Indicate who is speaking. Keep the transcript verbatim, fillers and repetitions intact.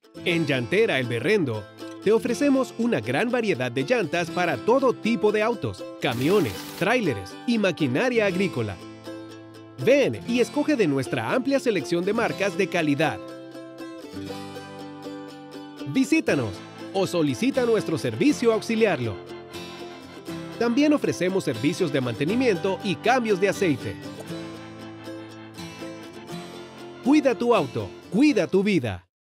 Speaker 1: En Llantera El Berrendo, te ofrecemos una gran variedad de llantas para todo tipo de autos, camiones, tráileres y maquinaria agrícola. Ven y escoge de nuestra amplia selección de marcas de calidad. Visítanos o solicita nuestro servicio auxiliarlo. También ofrecemos servicios de mantenimiento y cambios de aceite. Cuida tu auto, cuida tu vida.